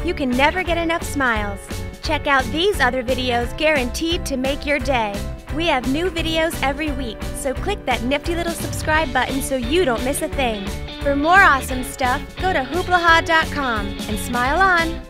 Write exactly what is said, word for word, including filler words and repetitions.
You can never get enough smiles. Check out these other videos guaranteed to make your day. We have new videos every week, so click that nifty little subscribe button so you don't miss a thing. For more awesome stuff, go to hoopla ha dot com and smile on!